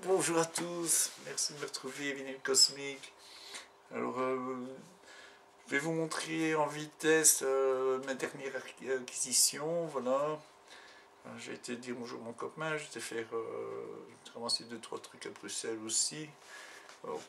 Bonjour à tous, merci de me retrouver, Vinyle Cosmique. Alors, je vais vous montrer en vitesse ma dernière acquisition, voilà. J'ai été dire bonjour à mon copain, j'ai ramassé 2-3 trucs à Bruxelles aussi. Alors,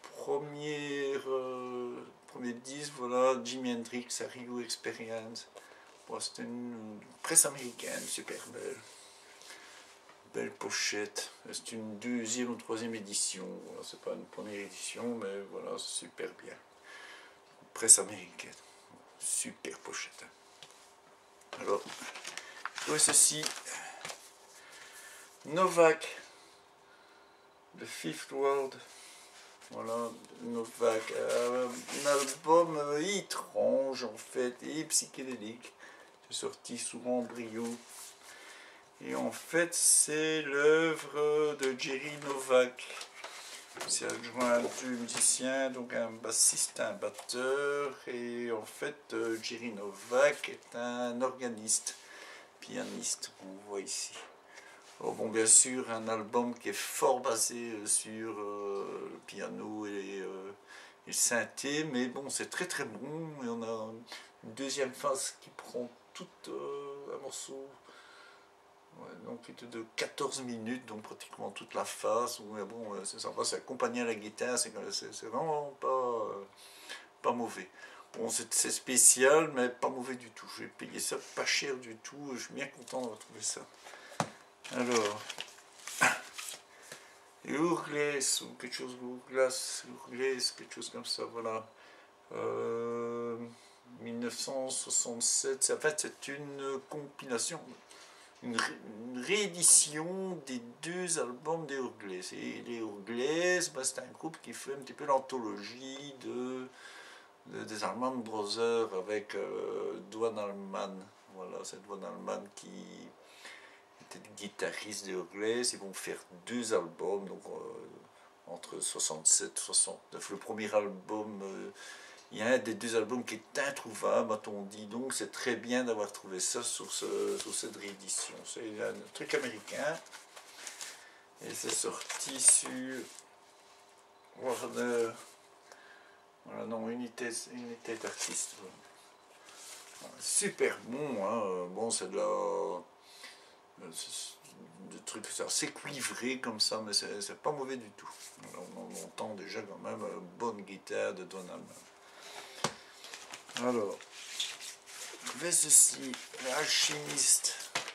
premier disque, voilà, Jimi Hendrix, A Rio Experience. Bon, c'était une presse américaine, super belle. Belle pochette, c'est une deuxième ou troisième édition, voilà, c'est pas une première édition, mais voilà, c'est super bien. Presse américaine, super pochette. Alors, voici ceci, Novak, The Fifth World, voilà, Novak, un album étrange en fait, et psychédélique, c'est sorti sous embryo. Et en fait, c'est l'œuvre de Jerry Novak. C'est adjoint deux musiciens, donc un bassiste, un batteur. Et en fait, Jerry Novak est un organiste, pianiste, on voit ici. Alors bon, bien sûr, un album qui est fort basé sur le piano et le synthé, mais bon, c'est très très bon. Et on a une deuxième phase qui prend tout un morceau. Ouais, donc de 14 minutes, donc pratiquement toute la phase. Ouais, bon, c'est sympa, c'est accompagné à la guitare, c'est vraiment pas mauvais. Bon, c'est spécial, mais pas mauvais du tout. J'ai payé ça pas cher du tout, je suis bien content d'avoir trouvé ça. Alors, Urgles, ou quelque chose, Urgles, quelque chose comme ça, voilà. 1967, en fait c'est une compilation. Une réédition des deux albums des Urgles. Et les Urgles, c'est un groupe qui fait un petit peu l'anthologie des Allman Brothers avec Duane Allman. Voilà, c'est Duane Allman qui était le guitariste des Urgles. Ils vont faire deux albums, donc entre 67 et 69. Le premier album. Il y a un des deux albums qui est introuvable, a-t-on dit, donc c'est très bien d'avoir trouvé ça sur cette réédition. C'est un truc américain, et c'est sorti sur Warner, voilà, non, United Artists. Voilà. Super bon, hein. Bon, c'est de trucs assez cuivré comme ça, mais c'est pas mauvais du tout. On entend déjà quand même une bonne guitare de Donald. Alors, je ceci, l'alchimiste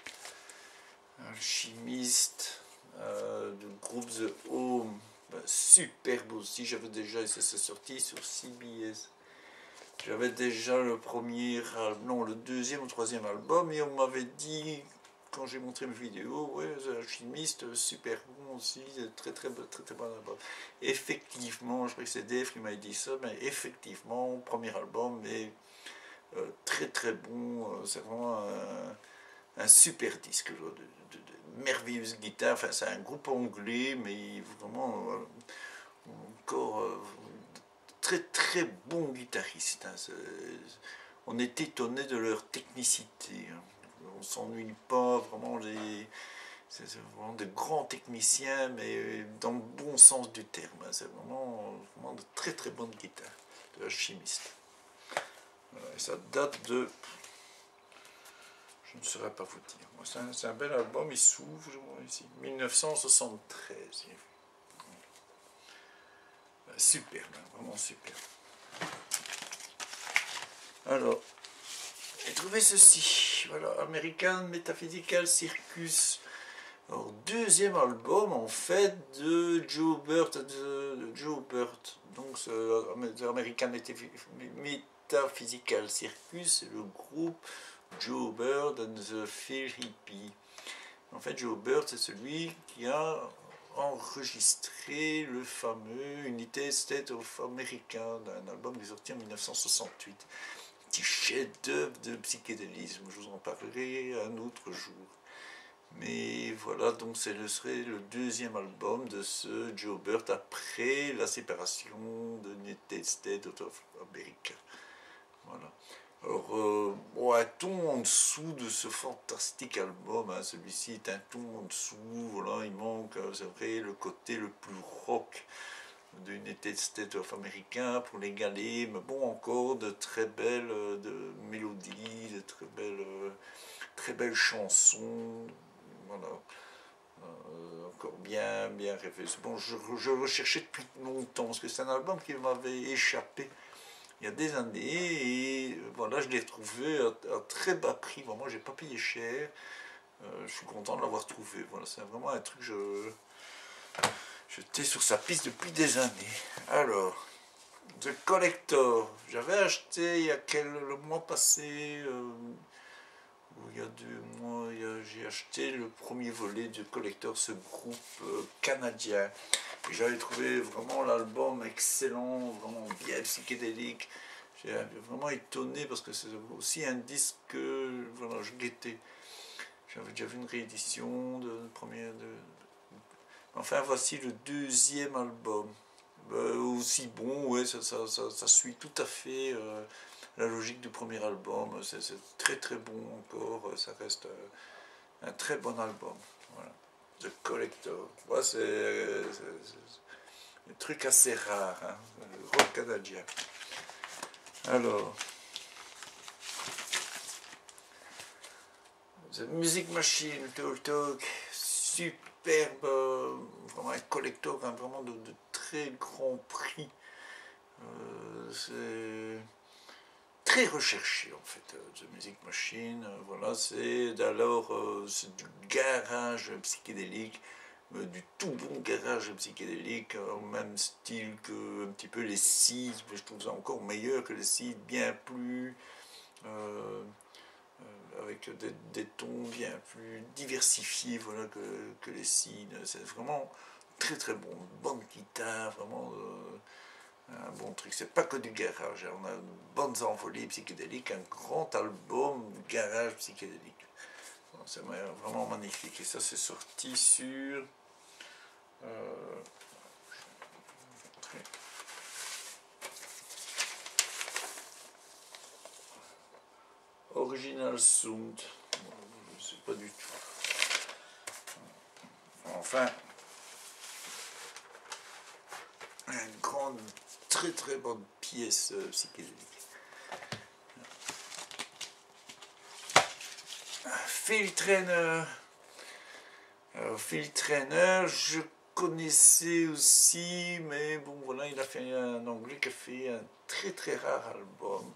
du groupe The Home, superbe aussi. J'avais déjà, c'est sorti sur CBS. J'avais déjà le deuxième ou troisième album, et on m'avait dit, quand j'ai montré mes vidéos, ouais, l'alchimiste, super bon aussi, très bon album. Effectivement, je crois que c'est Dave qui m'a dit ça, mais effectivement, premier album est très bon, c'est vraiment un super disque de merveilleuse guitare. Enfin, c'est un groupe anglais, mais vraiment encore très bon guitariste. Hein. On est étonné de leur technicité. Hein. On s'ennuie pas, vraiment c'est vraiment de grands techniciens, mais dans le bon sens du terme. Hein. C'est vraiment de très bonnes guitares, de l'alchimiste. Et ça date de... Je ne saurais pas vous dire. C'est un bel album, il s'ouvre ici. 1973. Superbe, vraiment superbe. Alors, j'ai trouvé ceci. Voilà, American Metaphysical Circus. Alors, deuxième album en fait de Joe Burt. Donc, American Metaphysical Circus, c'est le groupe Joe Bird and the Phil Hippie. En fait, Joe Bird, c'est celui qui a enregistré le fameux United States of America, d'un album qui est sorti en 1968. Petit chef-d'œuvre de psychédélisme, je vous en parlerai un autre jour. Mais voilà, donc ce serait le deuxième album de ce Joe Bird après la séparation de United States of America. Voilà. Alors, bon, un ton en dessous de ce fantastique album, hein, celui-ci est un ton en dessous, voilà, il manque, c'est vrai, le côté le plus rock du United States of America pour l'égaler, mais bon, encore de très belles de mélodies, de très belles chansons, voilà. Encore bien rêvé. Bon, je recherchais depuis longtemps, parce que c'est un album qui m'avait échappé il y a des années, et voilà, je l'ai trouvé à très bas prix. Vraiment, j'ai pas payé cher. Je suis content de l'avoir trouvé. Voilà, c'est vraiment un truc, j'étais sur sa piste depuis des années. Alors, The Collector, j'avais acheté le mois passé, ou il y a 2 mois, j'ai acheté le premier volet de Collector, ce groupe canadien. Et j'avais trouvé vraiment l'album excellent, vraiment bien psychédélique. J'ai vraiment étonné parce que c'est aussi un disque que voilà, je guettais. J'avais déjà vu une réédition de première. Enfin, voici le deuxième album. Aussi bon, ouais, ça suit tout à fait la logique du premier album. C'est très très bon encore. Ça reste un très bon album. Voilà. The Collector. Ouais, c'est un truc assez rare, hein, le rock canadien. Alors, The Music Machine, Talk Talk, superbe, vraiment un collector, hein, vraiment de très grands prix. C'est très recherché en fait, The Music Machine. Voilà, c'est du garage psychédélique, du tout bon garage psychédélique, au même style que un petit peu les Seeds, mais je trouve ça encore meilleur que les Seeds, bien plus. Avec des tons bien plus diversifiés, voilà, que les Seeds. C'est vraiment très très bon. Bonne guitare, vraiment un bon truc. C'est pas que du garage. On a de bonnes envolées psychédéliques, un grand album garage psychédélique. C'est vraiment magnifique. Et ça, c'est sorti sur. Original Sound. Je ne sais pas du tout. Enfin, une grande, très très bonne pièce psychédélique. Phil Trainer. Alors, Phil Trainer, je connaissais aussi, mais bon, voilà, il a fait un anglais qui a fait un très très rare album.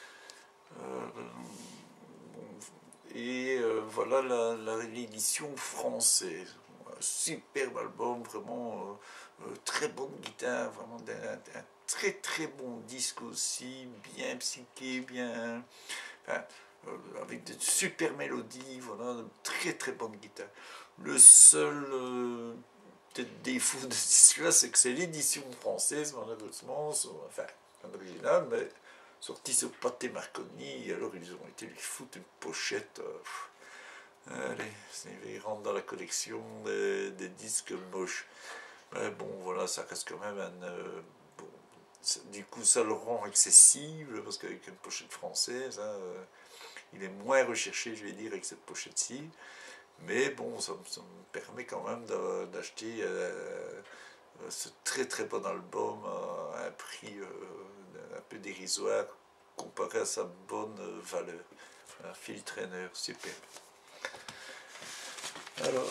Et voilà la réédition française. Un superbe album, vraiment très bonne guitare, vraiment un très très bon disque aussi, bien psyché, bien. Enfin, avec de super mélodies, voilà, de très très bonne guitare. Le seul peut-être défaut de ce disque-là, c'est que c'est l'édition française, malheureusement, enfin, en original, mais sorti sur Pathé Marconi, et alors ils ont été lui foutre une pochette. Allez, ils rentrent dans la collection des disques moches. Mais bon, voilà, ça reste quand même un. Bon, du coup, ça le rend accessible, parce qu'avec une pochette française, hein, il est moins recherché, je vais dire, avec cette pochette-ci. Mais bon, ça me permet quand même d'acheter ce très très bon album à un prix un peu dérisoire comparé à sa bonne valeur. Un Phil Trainer, super. Alors,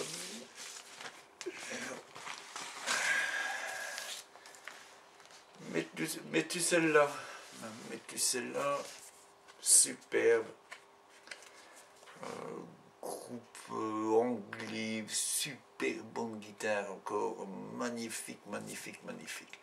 mets-tu celle-là? Mets-tu celle-là? Superbe. Groupe anglais, super bonne guitare encore, magnifique, magnifique, magnifique.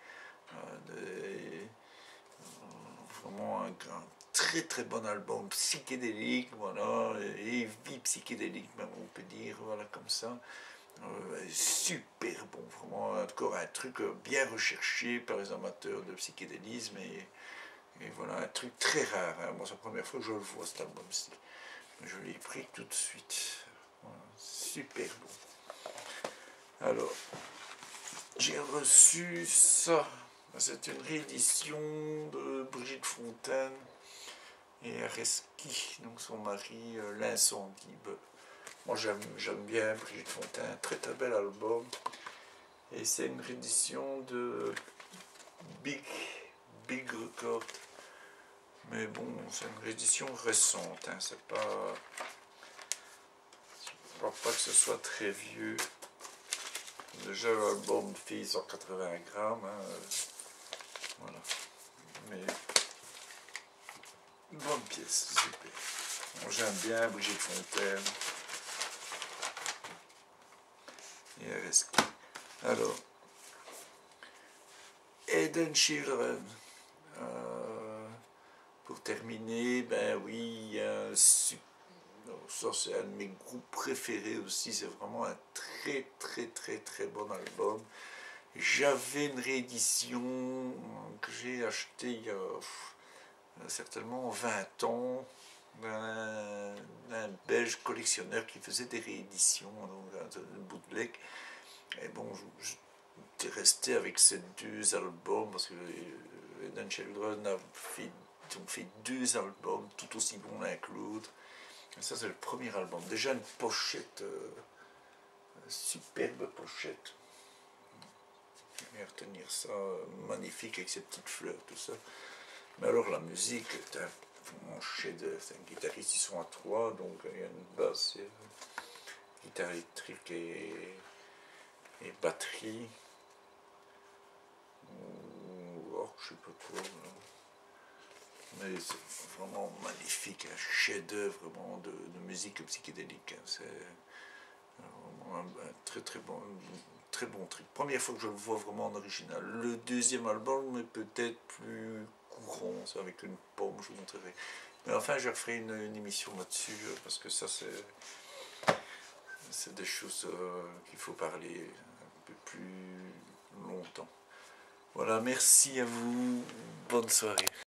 Vraiment un très très bon album psychédélique, voilà, et vie psychédélique même on peut dire, voilà comme ça. Super bon, vraiment encore un truc bien recherché par les amateurs de psychédélisme et voilà un truc très rare. Hein. Moi c'est la première fois que je le vois cet album-ci. Je l'ai pris tout de suite. Voilà, super bon. Alors, j'ai reçu ça. C'est une réédition de Brigitte Fontaine. et Areski, donc son mari, L'incendie. Moi j'aime bien Brigitte Fontaine, très très bel album. Et c'est une réédition de Big Record. Mais bon, c'est une réédition récente, hein, c'est pas... Je ne crois pas que ce soit très vieux. Déjà l'album fait 180 grammes, hein, voilà. Mais une bonne pièce, super. Bon, j'aime bien Brigitte Fontaine. Et Areski. Alors, Hidden Children. Pour terminer, ben oui, ça c'est un de mes groupes préférés aussi, c'est vraiment un très très très très bon album. J'avais une réédition que j'ai achetée il y a certainement 20 ans, d'un belge collectionneur qui faisait des rééditions, donc un bootleg. Et bon, j'étais resté avec ces deux albums parce que Hidden Children ont fait deux albums tout aussi bons l'un que l'autre. Ça c'est le premier album. Déjà une pochette, superbe pochette. Je vais retenir ça, magnifique avec ses petites fleurs, tout ça. Mais alors la musique est un chef-d'œuvre. C'est un guitariste, ils sont à trois, donc il y a une basse, guitare électrique et batterie. Oh, je sais pas quoi. Mais c'est vraiment magnifique, un chef-d'œuvre vraiment de musique psychédélique. C'est vraiment un très très bon truc. Première fois que je le vois vraiment en original. Le deuxième album est peut-être plus courant, c'est avec une pomme, je vous montrerai. Mais enfin, je referai une émission là-dessus, parce que ça, c'est des choses qu'il faut parler un peu plus longtemps. Voilà, merci à vous, bonne soirée.